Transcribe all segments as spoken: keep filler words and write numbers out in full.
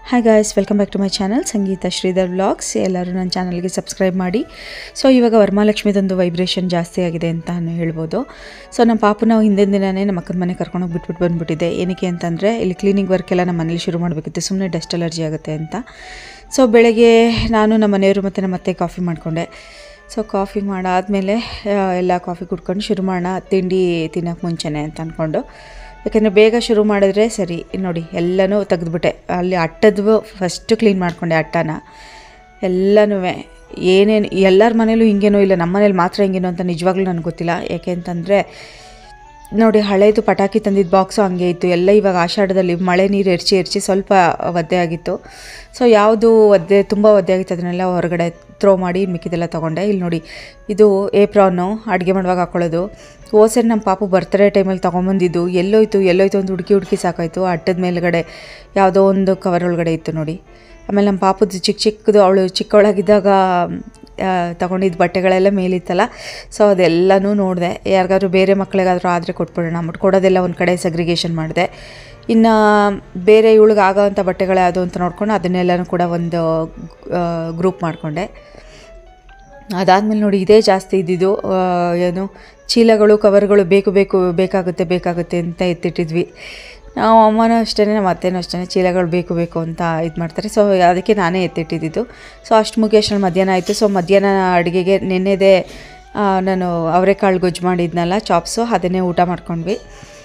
Hi guys, welcome back to my channel Sangeetha Sridhar vlogs. ಎಲ್ಲರೂ ನನ್ನ ಚಾನಲ್ಗೆ ಸಬ್ಸ್ಕ್ರೈಬ್ ಮಾಡಿ. ಸೊ ಇವಾಗ ವರಮಹಾಲಕ್ಷ್ಮಿದೊಂದು ವೈಬ್ರೇಷನ್ ಜಾಸ್ತಿ ಆಗಿದೆ ಅಂತ ಹೇಳ್ಬೋದು. ಸೊ ನಮ್ಮ ಪಾಪು ನಾವು ಹಿಂದಿನ ದಿನವೇ ನಮ್ಮ ಅಕ್ಕನ ಮನೆ ಕರ್ಕೊಂಡೋಗಿ ಬಿಟ್ಬಿಟ್ಟು ಬಂದುಬಿಟ್ಟಿದ್ದೆ. ಏನಕ್ಕೆ ಅಂತಂದರೆ ಇಲ್ಲಿ ಕ್ಲೀನಿಂಗ್ ವರ್ಕ್ ಎಲ್ಲ ನಮ್ಮ ಮನೇಲಿ ಶುರು ಮಾಡಬೇಕಿತ್ತು, ಸುಮ್ಮನೆ ಡಸ್ಟ್ ಅಲರ್ಜಿ ಆಗುತ್ತೆ ಅಂತ. ಸೊ ಬೆಳಗ್ಗೆ ನಾನು ನಮ್ಮ ಮನೆಯವರು ಮತ್ತು ನಮ್ಮ ಅತ್ತೆ ಕಾಫಿ ಮಾಡಿಕೊಂಡೆ. ಸೊ ಕಾಫಿ ಮಾಡಾದಮೇಲೆ ಎಲ್ಲ ಕಾಫಿ ಕುಡ್ಕೊಂಡು ಶುರು ಮಾಡೋಣ ತಿಂಡಿ ತಿನ್ನೋಕ್ಕೆ ಮುಂಚೆನೇ ಅಂತ ಅಂದ್ಕೊಂಡು, ಯಾಕೆಂದರೆ ಬೇಗ ಶುರು ಮಾಡಿದ್ರೆ ಸರಿ. ನೋಡಿ ಎಲ್ಲನೂ ತೆಗೆದುಬಿಟ್ಟೆ. ಅಲ್ಲಿ ಅಟ್ಟದ್ದು ಫಸ್ಟು ಕ್ಲೀನ್ ಮಾಡಿಕೊಂಡೆ, ಅಟ್ಟನ ಎಲ್ಲನೂ. ಏನೇನು ಎಲ್ಲರ ಮನೇಲೂ ಹಿಂಗೇನೋ ಇಲ್ಲ, ನಮ್ಮ ಮನೇಲಿ ಮಾತ್ರ ಹಿಂಗೇನೋ ಅಂತ ನಿಜವಾಗ್ಲೂ ನನಗೆ ಗೊತ್ತಿಲ್ಲ. ಯಾಕೆ ಅಂತಂದರೆ ನೋಡಿ, ಹಳೇದು ಪಟಾಕಿ ತಂದಿದ್ದು ಬಾಕ್ಸು ಹಂಗೆ ಇತ್ತು. ಎಲ್ಲ ಇವಾಗ ಆಷಾಢದಲ್ಲಿ ಮಳೆ ನೀರು ಎರಚಿ ಎರಚಿ ಸ್ವಲ್ಪ ಒದ್ದೆ ಆಗಿತ್ತು. ಸೊ ಯಾವುದು ಒದ್ದೆ ತುಂಬ ಒದ್ದೆ ಆಗಿತ್ತು ಅದನ್ನೆಲ್ಲ ಹೊರಗಡೆ ಥ್ರೋ ಮಾಡಿ ಮಿಕ್ಕಿದೆಲ್ಲ ತೊಗೊಂಡೆ. ಇಲ್ಲಿ ನೋಡಿ, ಇದು ಏಪ್ರಾನು ಅಡುಗೆ ಮಾಡುವಾಗ ಹಾಕ್ಕೊಳ್ಳೋದು. ಓಸರಿ ನಮ್ಮ ಪಾಪು ಬರ್ತ್ಡೇ ಟೈಮಲ್ಲಿ ತೊಗೊಂಬಂದಿದ್ದು ಎಲ್ಲೋಯ್ತು ಎಲ್ಲೋಯ್ತು ಅಂತ ಹುಡುಕಿ ಹುಡುಕಿ ಸಾಕಾಯಿತು. ಅಟ್ಟದ ಮೇಲ್ಗಡೆ ಯಾವುದೋ ಒಂದು ಕವರ್ ಒಳಗಡೆ ಇತ್ತು ನೋಡಿ. ಆಮೇಲೆ ನಮ್ಮ ಪಾಪುದು ಚಿಕ್ಕ ಚಿಕ್ಕದು, ಅವಳು ಚಿಕ್ಕವಳಾಗಿದ್ದಾಗ ತೊಗೊಂಡಿದ್ದು ಬಟ್ಟೆಗಳೆಲ್ಲ ಮೇಲಿತ್ತಲ್ಲ. ಸೊ ಅದೆಲ್ಲನೂ ನೋಡಿದೆ. ಯಾರಿಗಾದ್ರೂ ಬೇರೆ ಮಕ್ಕಳಿಗಾದರೂ ಆದರೆ ಕೊಟ್ಬಿಡೋಣ ಅಂದ್ಬಿಟ್ಟು ಕೊಡೋದೆಲ್ಲ ಒಂದು ಕಡೆ ಸಗ್ರಿಗೇಷನ್ ಮಾಡಿದೆ. ಇನ್ನು ಬೇರೆ ಇವಳಿಗೆ ಆಗೋವಂಥ ಬಟ್ಟೆಗಳು ಯಾವುದು ಅಂತ ನೋಡ್ಕೊಂಡು ಅದನ್ನೆಲ್ಲನೂ ಕೂಡ ಒಂದು ಗ್ರೂಪ್ ಮಾಡಿಕೊಂಡೆ. ಅದಾದಮೇಲೆ ನೋಡಿ, ಇದೇ ಜಾಸ್ತಿ ಇದ್ದಿದ್ದು ಏನು ಚೀಲಗಳು ಕವರ್ಗಳು ಬೇಕು ಬೇಕು ಬೇಕಾಗುತ್ತೆ ಬೇಕಾಗುತ್ತೆ ಅಂತ ಎತ್ತಿಟ್ಟಿದ್ವಿ. ನಾವು ಅಮ್ಮನೂ ಅಷ್ಟೇ, ನಮ್ಮ ಅತ್ತೆನೂ ಅಷ್ಟೇ, ಚೀಲಗಳು ಬೇಕು ಬೇಕು ಅಂತ ಇದು ಮಾಡ್ತಾರೆ. ಸೊ ಅದಕ್ಕೆ ನಾನೇ ಎತ್ತಿಟ್ಟಿದ್ದು. ಸೊ ಅಷ್ಟು ಮುಗಿಯೋಷ್ಟ್ರಲ್ಲಿ ಮಧ್ಯಾಹ್ನ ಆಯಿತು. ಸೊ ಮಧ್ಯಾಹ್ನ ಅಡುಗೆಗೆ ನೆನ್ನೆದೇ ನಾನು ಅವರೆಕಾಳು ಗೊಜ್ಜು ಮಾಡಿದ್ನಲ್ಲ, ಚಾಪ್ಸು, ಅದನ್ನೇ ಊಟ ಮಾಡ್ಕೊಂಡ್ವಿ.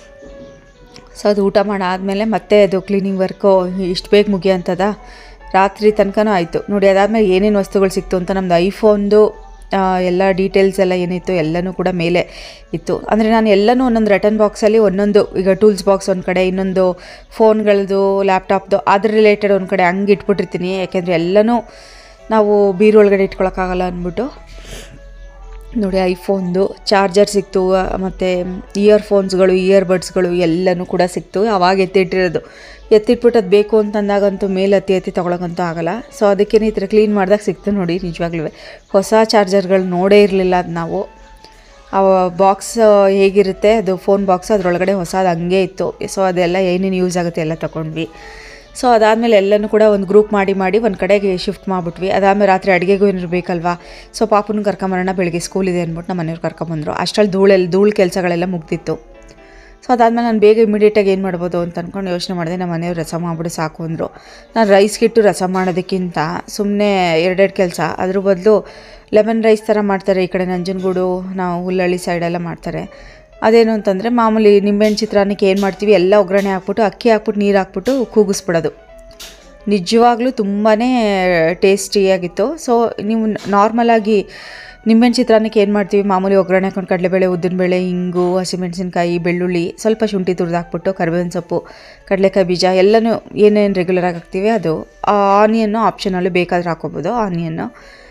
ಸೊ ಅದು ಊಟ ಮಾಡಾದಮೇಲೆ ಮತ್ತೆ ಅದು ಕ್ಲೀನಿಂಗ್ ವರ್ಕು ಇಷ್ಟು ಬೇಗ ಮುಗಿಯೋಂಥದ ರಾತ್ರಿ ತನಕನೂ ಆಯಿತು ನೋಡಿ. ಅದಾದಮೇಲೆ ಏನೇನು ವಸ್ತುಗಳು ಸಿಕ್ತು ಅಂತ ನಮ್ಮದು ಐಫೋನ್ದು ಎಲ್ಲ ಡೀಟೇಲ್ಸ್ ಎಲ್ಲ ಏನಿತ್ತು ಎಲ್ಲನೂ ಕೂಡ ಮೇಲೆ ಇತ್ತು. ಅಂದರೆ ನಾನು ಎಲ್ಲನೂ ಒಂದೊಂದು ರಿಟರ್ನ್ ಬಾಕ್ಸಲ್ಲಿ ಒಂದೊಂದು, ಈಗ ಟೂಲ್ಸ್ ಬಾಕ್ಸ್ ಒಂದು ಕಡೆ, ಇನ್ನೊಂದು ಫೋನ್ಗಳದ್ದು, ಲ್ಯಾಪ್ಟಾಪ್ದು ಅದ್ರ ರಿಲೇಟೆಡ್ ಒಂದು ಕಡೆ ಹಂಗೆ ಇಟ್ಬಿಟ್ಟಿರ್ತೀನಿ. ಯಾಕೆಂದರೆ ಎಲ್ಲನೂ ನಾವು ಬೀರೊಳಗಡೆ ಇಟ್ಕೊಳಕ್ಕಾಗಲ್ಲ ಅಂದ್ಬಿಟ್ಟು. ನೋಡಿ, ಐಫೋನ್ದು ಚಾರ್ಜರ್ ಸಿಕ್ತು, ಮತ್ತು ಇಯರ್ಫೋನ್ಸ್ಗಳು, ಇಯರ್ಬಡ್ಸ್ಗಳು ಎಲ್ಲನೂ ಕೂಡ ಸಿಕ್ತು. ಅವಾಗ ಎತ್ತಿಟ್ಟಿರೋದು. ಎತ್ತಿಟ್ಬಿಟ್ಟು ಅದು ಬೇಕು ಅಂತಂದಾಗಂತೂ ಮೇಲೆ ಹತ್ತಿ ಎತ್ತಿ ತೊಗೊಳಕ್ಕಂತೂ ಆಗೋಲ್ಲ. ಸೊ ಅದಕ್ಕೇ ಈ ಥರ ಕ್ಲೀನ್ ಮಾಡಿದಾಗ ಸಿಕ್ತು ನೋಡಿ. ನಿಜವಾಗ್ಲೂ ಹೊಸ ಚಾರ್ಜರ್ಗಳು ನೋಡೇ ಇರಲಿಲ್ಲ ಅದು ನಾವು. ಆ ಬಾಕ್ಸ್ ಹೇಗಿರುತ್ತೆ ಅದು ಫೋನ್ ಬಾಕ್ಸ್, ಅದರೊಳಗಡೆ ಹೊಸದು ಹಂಗೆ ಇತ್ತು. ಸೊ ಅದೆಲ್ಲ ಏನೇನು ಯೂಸ್ ಆಗುತ್ತೆ ಎಲ್ಲ ತೊಗೊಂಡ್ವಿ. ಸೊ ಅದಾದಮೇಲೆ ಎಲ್ಲನೂ ಕೂಡ ಒಂದು ಗ್ರೂಪ್ ಮಾಡಿ ಮಾಡಿ ಒಂದು ಕಡೆಗೆ ಶಿಫ್ಟ್ ಮಾಡಿಬಿಟ್ವಿ. ಅದಾದಮೇಲೆ ರಾತ್ರಿ ಅಡುಗೆಗೂ ಏನಾರು ಬೇಕಲ್ವಾ. ಸೊ ಪಾಪುನ ಕರ್ಕೊಂಬರೋಣ, ಬೆಳಗ್ಗೆ ಸ್ಕೂಲಿದೆ ಅಂದ್ಬಿಟ್ಟು ನಮ್ಮ ಮನೆಯವ್ರು ಕರ್ಕೊಂಬಂದರು. ಅಷ್ಟರಲ್ಲಿ ಧೂಳೆಲ್ಲ ಧೂಳು ಕೆಲಸಗಳೆಲ್ಲ ಮುಗ್ದಿತ್ತು. ಸೊ ಅದಾದಮೇಲೆ ನಾನು ಬೇಗ ಇಮಿಡಿಯೇಟಾಗಿ ಏನು ಮಾಡ್ಬೋದು ಅಂತ ಅಂದ್ಕೊಂಡು ಯೋಚನೆ ಮಾಡಿದೆ. ನಮ್ಮ ಮನೆಯವ್ರು ರಸ ಮಾಡಿಬಿಡು ಸಾಕು ಅಂದರು. ನಾನು ರೈಸ್ಗಿಟ್ಟು ರಸ ಮಾಡೋದಕ್ಕಿಂತ ಸುಮ್ಮನೆ ಎರಡೆರಡು ಕೆಲಸ, ಅದ್ರ ಬದಲು ಲೆಮನ್ ರೈಸ್ ಥರ ಮಾಡ್ತಾರೆ ಈ ಕಡೆ ನಂಜನಗೂಡು, ನಾವು ಹುಲ್ಲಳ್ಳಿ ಸೈಡೆಲ್ಲ ಮಾಡ್ತಾರೆ. ಅದೇನು ಅಂತಂದರೆ ಮಾಮೂಲಿ ನಿಂಬೆಹಣ್ಣು ಚಿತ್ರಾನ್ನಕ್ಕೆ ಏನು ಮಾಡ್ತೀವಿ, ಎಲ್ಲ ಒಗ್ಗರಣೆ ಹಾಕ್ಬಿಟ್ಟು ಅಕ್ಕಿ ಹಾಕ್ಬಿಟ್ಟು ನೀರು ಹಾಕ್ಬಿಟ್ಟು ಕೂಗಿಸ್ಬಿಡೋದು. ನಿಜವಾಗ್ಲೂ ತುಂಬಾ ಟೇಸ್ಟಿಯಾಗಿತ್ತು. ಸೊ ನೀವು ನಾರ್ಮಲಾಗಿ ನಿಂಬೆಹಣ್ಣು ಚಿತ್ರಾನ್ನಕ್ಕೆ ಏನು ಮಾಡ್ತೀವಿ, ಮಾಮೂಲಿ ಒಗ್ಗರಣೆ ಹಾಕೊಂಡು ಕಡಲೆಬೇಳೆ, ಉದ್ದಿನಬೇಳೆ, ಹಿಂಗು, ಹಸಿಮೆಣಸಿನ್ಕಾಯಿ, ಬೆಳ್ಳುಳ್ಳಿ, ಸ್ವಲ್ಪ ಶುಂಠಿ ತುರಿದು ಹಾಕ್ಬಿಟ್ಟು ಕರಿಬೇವಿನ ಸೊಪ್ಪು, ಕಡಲೆಕಾಯಿ ಬೀಜ ಎಲ್ಲನೂ ಏನೇನು ರೆಗ್ಯುಲರಾಗಿ ಹಾಕ್ತೀವಿ ಅದು. ಆನಿಯನ್ನು ಆಪ್ಷನಲ್ಲಿ ಬೇಕಾದ್ರೆ ಹಾಕ್ಕೋಬೋದು ಆನಿಯನ್ನು.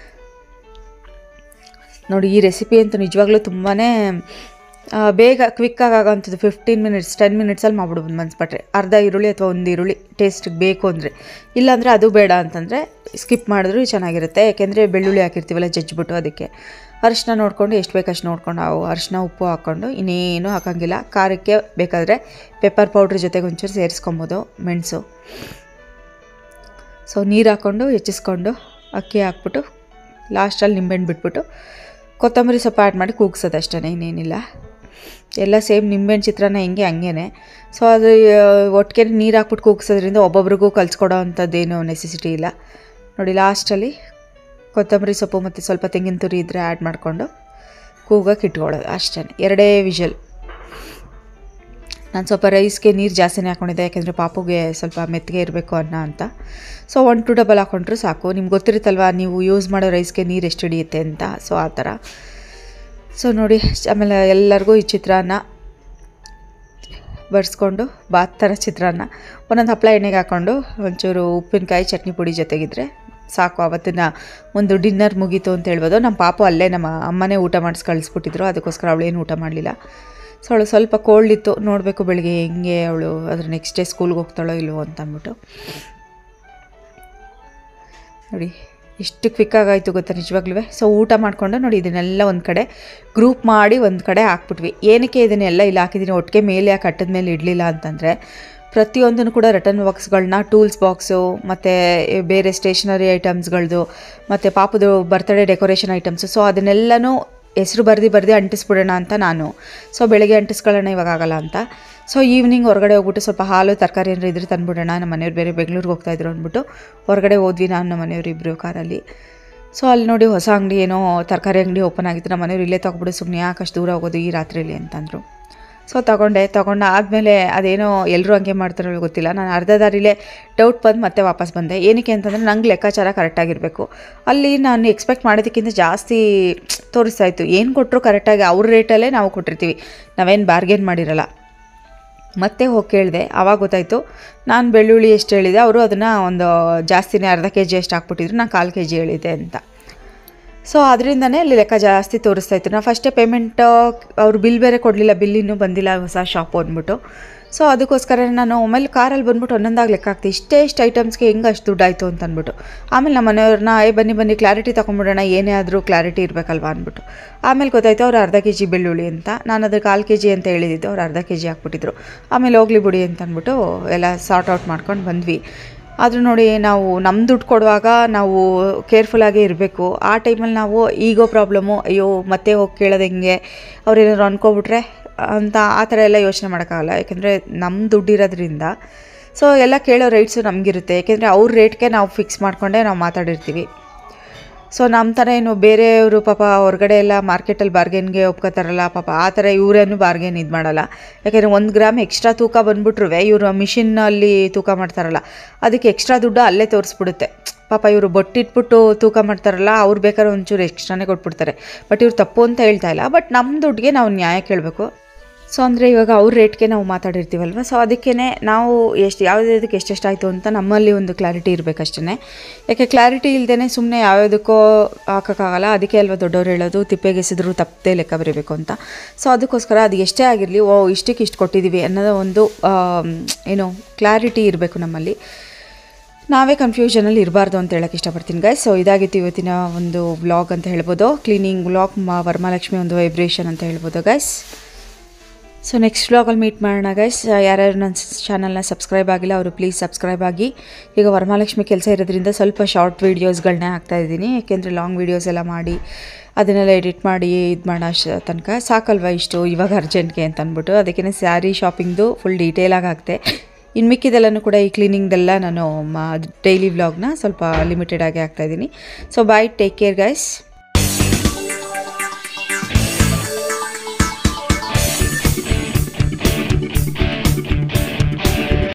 ನೋಡಿ, ಈ ರೆಸಿಪಿ ಅಂತೂ ನಿಜವಾಗ್ಲೂ ತುಂಬಾ ಬೇಗ ಕ್ವಿಕ್ಕಾಗಿ ಆಗೋಂಥದ್ದು. ಫಿಫ್ಟೀನ್ ಮಿನಿಟ್ಸ್ ಟೆನ್ ಮಿನಿಟ್ಸಲ್ಲಿ ಮಾಡ್ಬಿಡ್ಬೋದು ಮನ್ಸ್ಪಟ್ರೆ. ಅರ್ಧ ಈರುಳ್ಳಿ ಅಥವಾ ಒಂದು ಈರುಳ್ಳಿ ಟೇಸ್ಟಿಗೆ ಬೇಕು ಅಂದರೆ, ಇಲ್ಲಾಂದರೆ ಅದು ಬೇಡ ಅಂತಂದರೆ ಸ್ಕಿಪ್ ಮಾಡಿದ್ರೂ ಚೆನ್ನಾಗಿರುತ್ತೆ. ಯಾಕೆಂದರೆ ಬೆಳ್ಳುಳ್ಳಿ ಹಾಕಿರ್ತೀವಲ್ಲ ಜಜ್ಜಿಬಿಟ್ಟು, ಅದಕ್ಕೆ ಅರಿಶಿನ ನೋಡಿಕೊಂಡು ಎಷ್ಟು ಬೇಕು ಅಷ್ಟು ನೋಡ್ಕೊಂಡು ನಾವು ಅರಿಶಿನ ಉಪ್ಪು ಹಾಕ್ಕೊಂಡು ಇನ್ನೇನು ಹಾಕೋಂಗಿಲ್ಲ. ಖಾರಕ್ಕೆ ಬೇಕಾದರೆ ಪೆಪ್ಪರ್ ಪೌಡ್ರ್ ಜೊತೆಗೆ ಒಂಚೂರು ಸೇರಿಸ್ಕೊಬೋದು, ಮೆಣಸು. ಸೊ ನೀರು ಹಾಕ್ಕೊಂಡು ಹೆಚ್ಚಿಸ್ಕೊಂಡು ಅಕ್ಕಿ ಹಾಕ್ಬಿಟ್ಟು ಲಾಸ್ಟಲ್ಲಿ ನಿಂಬೆಹಣ್ಣು ಬಿಟ್ಬಿಟ್ಟು ಕೊತ್ತಂಬರಿ ಸೊಪ್ಪು ಆ್ಯಡ್ ಮಾಡಿ ಕೂಗ್ಸೋದು ಅಷ್ಟೇ, ಇನ್ನೇನಿಲ್ಲ. ಎಲ್ಲ ಸೇಮ್ ನಿಂಬೆಹಣ್ಣು ಚಿತ್ರಾನ್ನ ಹೆಂಗೆ ಹಂಗೇ. ಸೊ ಅದು ಒಟ್ಟಿಗೆ ನೀರು ಹಾಕ್ಬಿಟ್ಟು ಕೂಗ್ಸೋದ್ರಿಂದ ಒಬ್ಬೊಬ್ರಿಗೂ ಕಲಿಸ್ಕೊಡೋ ಅಂಥದ್ದೇನು ನೆಸೆಸಿಟಿ ಇಲ್ಲ ನೋಡಿ. ಲಾಸ್ಟಲ್ಲಿ ಕೊತ್ತಂಬರಿ ಸೊಪ್ಪು ಮತ್ತು ಸ್ವಲ್ಪ ತೆಂಗಿನ ತುರಿ ಇದ್ದರೆ ಆ್ಯಡ್ ಮಾಡಿಕೊಂಡು ಕೂಗಕ್ಕೆ ಇಟ್ಕೊಳ್ಳೋದು ಅಷ್ಟೇ. ಎರಡೇ ವಿಷಲ್. ನಾನು ಸ್ವಲ್ಪ ರೈಸ್ಗೆ ನೀರು ಜಾಸ್ತಿನೇ ಹಾಕ್ಕೊಂಡಿದ್ದೆ, ಯಾಕೆಂದರೆ ಪಾಪುಗೆ ಸ್ವಲ್ಪ ಮೆತ್ತಗೆ ಇರಬೇಕು ಅನ್ನ ಅಂತ. ಸೊ ಒನ್ ಟು ಡಬಲ್ ಹಾಕ್ಕೊಂಡ್ರೂ ಸಾಕು. ನಿಮ್ಗೆ ಗೊತ್ತಿರುತ್ತಲ್ವ ನೀವು ಯೂಸ್ ಮಾಡೋ ರೈಸ್ಗೆ ನೀರು ಎಷ್ಟು ಹಿಡಿಯುತ್ತೆ ಅಂತ. ಸೊ ಆ ಥರ. ಸೊ ನೋಡಿ, ಆಮೇಲೆ ಎಲ್ಲರಿಗೂ ಈ ಚಿತ್ರಾನ್ನ ಬಡಿಸ್ಕೊಂಡು ಬಾತ್ ಥರ ಚಿತ್ರಾನ್ನ ಒಂದೊಂದು ಹಪ್ಪಳ ಎಣ್ಣೆಗೆ ಹಾಕ್ಕೊಂಡು ಒಂಚೂರು ಉಪ್ಪಿನಕಾಯಿ ಚಟ್ನಿ ಪುಡಿ ಜೊತೆಗಿದ್ರೆ ಸಾಕು. ಆವತ್ತಿನ ಒಂದು ಡಿನ್ನರ್ ಮುಗೀತು ಅಂತ ಹೇಳ್ಬೋದು. ನಮ್ಮ ಪಾಪು ಅಲ್ಲೇ ನಮ್ಮ ಅಮ್ಮನೇ ಊಟ ಮಾಡಿಸಿ ಕಳಿಸ್ಬಿಟ್ಟಿದ್ರು, ಅದಕ್ಕೋಸ್ಕರ ಅವಳೇನು ಊಟ ಮಾಡಲಿಲ್ಲ. ಸೊ ಅವಳು ಸ್ವಲ್ಪ ಕೋಲ್ಡ್ ಇತ್ತು, ನೋಡಬೇಕು ಬೆಳಿಗ್ಗೆ ಹೆಂಗೆ ಅವಳು ಅದ್ರ ನೆಕ್ಸ್ಟ್ ಡೇ ಸ್ಕೂಲ್ಗೆ ಹೋಗ್ತಾಳೋ ಇಲ್ವೋ ಅಂತ ಅಂದ್ಬಿಟ್ಟು. ನೋಡಿ ಎಷ್ಟು ಕ್ವಿಕ್ಕಾಗಾಯಿತು ಗೊತ್ತಾ ನಿಜವಾಗ್ಲೂ. ಸೊ ಊಟ ಮಾಡಿಕೊಂಡು ನೋಡಿ ಇದನ್ನೆಲ್ಲ ಒಂದು ಕಡೆ ಗ್ರೂಪ್ ಮಾಡಿ ಒಂದು ಕಡೆ ಹಾಕ್ಬಿಟ್ವಿ. ಏನಕ್ಕೆ ಇದನ್ನೆಲ್ಲ ಇಲ್ಲಿ ಹಾಕಿದ್ದೀನಿ, ಒಟ್ಟಿಗೆ ಮೇಲೆ ಯಾಕೆ ಕಟ್ಟದ ಮೇಲೆ ಇಡಲಿಲ್ಲ ಅಂತಂದರೆ ಪ್ರತಿಯೊಂದನ್ನು ಕೂಡ ರಿಟರ್ನ್ ಬಾಕ್ಸ್ಗಳನ್ನ, ಟೂಲ್ಸ್ ಬಾಕ್ಸು ಮತ್ತು ಬೇರೆ ಸ್ಟೇಷನರಿ ಐಟಮ್ಸ್ಗಳದ್ದು ಮತ್ತು ಪಾಪದು ಬರ್ತ್ಡೇ ಡೆಕೋರೇಷನ್ ಐಟಮ್ಸು, ಸೊ ಅದನ್ನೆಲ್ಲನೂ ಹೆಸರು ಬರ್ದು ಬರ್ದು ಅಂಟಿಸ್ಬಿಡೋಣ ಅಂತ ನಾನು. ಸೊ ಬೆಳಗ್ಗೆ ಅಂಟಿಸ್ಕೊಳ್ಳೋಣ ಇವಾಗ ಆಗಲ್ಲ ಅಂತ. ಸೊ ಈವ್ನಿಂಗ್ ಹೊರಗಡೆ ಹೋಗ್ಬಿಟ್ಟು ಸ್ವಲ್ಪ ಹಾಲು ತರಕಾರಿ ಏನಾರು ಇದ್ರೆ ತಂದುಬಿಡೋಣ. ನಮ್ಮ ಮನೆಯವ್ರು ಬೇರೆ ಬೆಂಗಳೂರಿಗೆ ಹೋಗ್ತಾಯಿದ್ರು ಅಂದ್ಬಿಟ್ಟು ಹೊರಗಡೆ ಹೋದ್ವಿ ನಾನು ನಮ್ಮ ಮನೆಯವ್ರು ಇಬ್ಬರು ಕಾರಲ್ಲಿ. ಸೊ ಅಲ್ಲಿ ನೋಡಿ ಹೊಸ ಅಂಗಡಿ ಏನೋ ತರಕಾರಿ ಅಂಗಡಿ ಓಪನ್ ಆಗಿತ್ತು. ನಮ್ಮ ಮನೆಯವ್ರು ಇಲ್ಲೇ ತೊಗೊಬಿಡು, ಸುಮ್ಮನೆ ಯಾಕಷ್ಟು ದೂರ ಹೋಗೋದು ಈ ರಾತ್ರಿಯಲ್ಲಿ ಅಂತಂದರು. ಸೊ ತೊಗೊಂಡೆ. ತೊಗೊಂಡು ಆದಮೇಲೆ ಅದೇನೋ ಎಲ್ಲರೂ ಹಂಗೆ ಮಾಡ್ತಾರೋ ಗೊತ್ತಿಲ್ಲ, ನಾನು ಅರ್ಧ ದಾರಿಲೇ ಡೌಟ್ ಬಂದು ಮತ್ತೆ ವಾಪಸ್ ಬಂದೆ. ಏನಕ್ಕೆ ಅಂತಂದರೆ ನಂಗೆ ಲೆಕ್ಕಾಚಾರ ಕರೆಕ್ಟಾಗಿರಬೇಕು. ಅಲ್ಲಿ ನಾನು ಎಕ್ಸ್ಪೆಕ್ಟ್ ಮಾಡೋದಕ್ಕಿಂತ ಜಾಸ್ತಿ ತೋರಿಸ್ತಾಯಿತ್ತು. ಏನು ಕೊಟ್ಟರು ಕರೆಕ್ಟಾಗಿ ಅವ್ರ ರೇಟಲ್ಲೇ ನಾವು ಕೊಟ್ಟಿರ್ತೀವಿ, ನಾವೇನು ಬಾರ್ಗೇನ್ ಮಾಡಿರಲ್ಲ. ಮತ್ತೆ ಹೋಗಿ ಕೇಳಿದೆ, ಆವಾಗ ಗೊತ್ತಾಯಿತು ನಾನು ಬೆಳ್ಳುಳ್ಳಿ ಎಷ್ಟು ಹೇಳಿದೆ, ಅವರು ಅದನ್ನು ಒಂದು ಜಾಸ್ತಿನೇ ಅರ್ಧ ಕೆ ಜಿ ಅಷ್ಟು ಹಾಕ್ಬಿಟ್ಟಿದ್ರು, ನಾನು ಕಾಲು ಕೆ ಜಿ ಹೇಳಿದೆ ಅಂತ. ಸೊ ಅದರಿಂದನೇ ಅಲ್ಲಿ ಲೆಕ್ಕ ಜಾಸ್ತಿ ತೋರಿಸ್ತಾಯಿತ್ತು. ನಾನು ಫಸ್ಟೇ ಪೇಮೆಂಟ್ ಅವರು ಬಿಲ್ ಬೇರೆ ಕೊಡಲಿಲ್ಲ, ಬಿಲ್ ಇನ್ನೂ ಬಂದಿಲ್ಲ ಹೊಸ ಶಾಪು ಅಂದ್ಬಿಟ್ಟು. ಸೊ ಅದಕ್ಕೋಸ್ಕರ ನಾನು ಆಮೇಲೆ ಕಾರಲ್ಲಿ ಬಂದ್ಬಿಟ್ಟು ಒಂದೊಂದಾಗಿ ಲೆಕ್ಕ ಹಾಕ್ತೀನಿ, ಇಷ್ಟೇ ಇಷ್ಟು ಐಟಮ್ಸ್ಗೆ ಹೆಂಗೆ ಅಷ್ಟು ದುಡ್ಡು ಆಯಿತು ಅಂತ ಅಂದ್ಬಿಟ್ಟು. ಆಮೇಲೆ ನಮ್ಮ ಮನೆಯವ್ರನ್ನ ಏ ಬನ್ನಿ ಬನ್ನಿ ಕ್ಲಾರಿಟಿ ತೊಗೊಂಬಿಡೋಣ, ಏನೇ ಆದರೂ ಕ್ಲಾರಿಟಿ ಇರಬೇಕಲ್ವ ಅಂದ್ಬಿಟ್ಟು. ಆಮೇಲೆ ಗೊತ್ತಾಯಿತು ಅವ್ರು ಅರ್ಧ ಕೆ ಜಿ ಬೆಳ್ಳುಳ್ಳಿ ಅಂತ, ನಾನು ಅದು ಕಾಲು ಕೆ ಜಿ ಅಂತ ಹೇಳಿದ್ದು, ಅವ್ರು ಅರ್ಧ ಕೆ ಜಿ ಹಾಕ್ಬಿಟ್ಟಿದ್ರು. ಆಮೇಲೆ ಹೋಗ್ಲಿ ಬಿಡಿ ಅಂತ ಅಂದ್ಬಿಟ್ಟು ಎಲ್ಲ ಸಾರ್ಟ್ ಔಟ್ ಮಾಡ್ಕೊಂಡು ಬಂದ್ವಿ. ಆದರೂ ನೋಡಿ, ನಾವು ನಮ್ಮ ದುಡ್ಡು ಕೊಡುವಾಗ ನಾವು ಕೇರ್ಫುಲ್ಲಾಗೇ ಇರಬೇಕು. ಆ ಟೈಮಲ್ಲಿ ನಾವು ಈಗೋ ಪ್ರಾಬ್ಲಮ್ಮು, ಅಯ್ಯೋ ಮತ್ತೆ ಹೋಗಿ ಕೇಳೋದು ಹೆಂಗೆ, ಅವ್ರೇನಾದ್ರು ಅಂದ್ಕೊಬಿಟ್ರೆ ಅಂತ ಆ ಥರ ಎಲ್ಲ ಯೋಚನೆ ಮಾಡೋಕ್ಕಾಗಲ್ಲ. ಯಾಕೆಂದರೆ ನಮ್ಮ ದುಡ್ಡು ಇರೋದ್ರಿಂದ ಸೊ ಎಲ್ಲ ಕೇಳೋ ರೈಟ್ಸು ನಮಗಿರುತ್ತೆ. ಯಾಕೆಂದರೆ ಅವ್ರ ರೇಟ್ಗೆ ನಾವು ಫಿಕ್ಸ್ ಮಾಡಿಕೊಂಡೇ ನಾವು ಮಾತಾಡಿರ್ತೀವಿ. ಸೊ ನಮ್ಮ ಥರ ಏನು ಬೇರೆಯವರು ಪಾಪ ಹೊರಗಡೆ ಎಲ್ಲ ಮಾರ್ಕೆಟಲ್ಲಿ ಬಾರ್ಗೇನ್ಗೆ ಒಪ್ಕೋತಾರಲ್ಲ, ಪಾಪ ಆ ಥರ ಇವರೇನು ಬಾರ್ಗೇನ್ ಇದು ಮಾಡಲ್ಲ. ಯಾಕೆಂದರೆ ಒಂದು ಗ್ರಾಮ್ ಎಕ್ಸ್ಟ್ರಾ ತೂಕ ಬಂದುಬಿಟ್ರು ಇವರು ಮಿಷಿನ್ನಲ್ಲಿ ತೂಕ ಮಾಡ್ತಾರಲ್ಲ, ಅದಕ್ಕೆ ಎಕ್ಸ್ಟ್ರಾ ದುಡ್ಡು ಅಲ್ಲೇ ತೋರಿಸ್ಬಿಡುತ್ತೆ. ಪಾಪ ಇವರು ಬೊಟ್ಟಿಟ್ಬಿಟ್ಟು ತೂಕ ಮಾಡ್ತಾರಲ್ಲ, ಅವ್ರು ಬೇಕಾದ್ರೆ ಒಂಚೂರು ಎಕ್ಸ್ಟ್ರಾನೇ ಕೊಟ್ಬಿಡ್ತಾರೆ. ಬಟ್ ಇವ್ರು ತಪ್ಪು ಅಂತ ಹೇಳ್ತಾ ಇಲ್ಲ, ಬಟ್ ನಮ್ಮ ದುಡ್ಡಿಗೆ ನಾವು ನ್ಯಾಯ ಕೇಳಬೇಕು. ಸೊ ಅಂದರೆ ಇವಾಗ ಅವ್ರ ರೇಟ್ಗೆ ನಾವು ಮಾತಾಡಿರ್ತೀವಲ್ವ, ಸೊ ಅದಕ್ಕೇ ನಾವು ಎಷ್ಟು ಯಾವುದಕ್ಕೆ ಎಷ್ಟೆಷ್ಟು ಆಯಿತು ಅಂತ ನಮ್ಮಲ್ಲಿ ಒಂದು ಕ್ಲಾರಿಟಿ ಇರಬೇಕಷ್ಟೇ. ಯಾಕೆ ಕ್ಲಾರಿಟಿ ಇಲ್ಲದೇ ಸುಮ್ಮನೆ ಯಾವ್ಯಾವುದಕ್ಕೋ ಹಾಕೋಕ್ಕಾಗಲ್ಲ. ಅದಕ್ಕೆ ಅಲ್ವ ದೊಡ್ಡವ್ರು ಹೇಳೋದು, ತಿಪ್ಪೆಗೆಸಿದ್ರು ತಪ್ಪದೇ ಲೆಕ್ಕ ಬರೀಬೇಕು ಅಂತ. ಸೊ ಅದಕ್ಕೋಸ್ಕರ ಅದು ಎಷ್ಟೇ ಆಗಿರಲಿ, ಓ ಇಷ್ಟಕ್ಕೆ ಇಷ್ಟು ಕೊಟ್ಟಿದ್ದೀವಿ ಅನ್ನೋದು ಒಂದು ಏನು ಕ್ಲಾರಿಟಿ ಇರಬೇಕು ನಮ್ಮಲ್ಲಿ. ನಾವೇ ಕನ್ಫ್ಯೂಷನಲ್ಲಿ ಇರಬಾರ್ದು ಅಂತ ಹೇಳೋಕ್ಕೆ ಇಷ್ಟಪಡ್ತೀನಿ ಗೈಸ್. ಸೊ ಇದಾಗಿತ್ತು ಇವತ್ತಿನ ಒಂದು ವ್ಲಾಗ್ ಅಂತ ಹೇಳ್ಬೋದು, ಕ್ಲೀನಿಂಗ್ ವ್ಲಾಗ್, ವರಮಹಾಲಕ್ಷ್ಮಿ ಒಂದು ವೈಬ್ರೇಷನ್ ಅಂತ ಹೇಳ್ಬೋದು ಗೈಸ್. ಸೊ ನೆಕ್ಸ್ಟ್ ವ್ಲಾಗಲ್ಲಿ ಮೀಟ್ ಮಾಡೋಣ ಗೈಸ್. ಯಾರ್ಯಾರು ನನ್ನ ಚಾನಲ್ನ ಸಬ್ಸ್ಕ್ರೈಬ್ ಆಗಿಲ್ಲ ಅವರು ಪ್ಲೀಸ್ ಸಬ್ಸ್ಕ್ರೈಬ್ ಆಗಿ. ಈಗ ವರಮಹಾಲಕ್ಷ್ಮಿ ಕೆಲಸ ಇರೋದ್ರಿಂದ ಸ್ವಲ್ಪ ಶಾರ್ಟ್ ವೀಡಿಯೋಸ್ಗಳನ್ನೇ ಹಾಕ್ತಾಯಿದ್ದೀನಿ, ಯಾಕೆಂದರೆ ಲಾಂಗ್ ವೀಡಿಯೋಸ್ ಎಲ್ಲ ಮಾಡಿ ಅದನ್ನೆಲ್ಲ ಎಡಿಟ್ ಮಾಡಿ ಇದು ಮಾಡೋ ಅಷ್ಟು ತನಕ ಸಾಕಲ್ವ ಇಷ್ಟು ಇವಾಗ ಅರ್ಜೆಂಟ್ಗೆ ಅಂತ ಅಂದ್ಬಿಟ್ಟು. ಅದಕ್ಕೇ ಸ್ಯಾರಿ ಶಾಪಿಂಗ್ದು ಫುಲ್ ಡೀಟೇಲಾಗಿ ಹಾಕ್ತೆ. ಇನ್ನು ಮಿಕ್ಕಿದೆಲ್ಲನೂ ಕೂಡ ಈ ಕ್ಲೀನಿಂಗ್ದೆಲ್ಲ ನಾನು ಡೈಲಿ ವ್ಲಾಗ್ನ ಸ್ವಲ್ಪ ಲಿಮಿಟೆಡಾಗಿ ಹಾಕ್ತಾಯಿದ್ದೀನಿ. So bye, take care guys.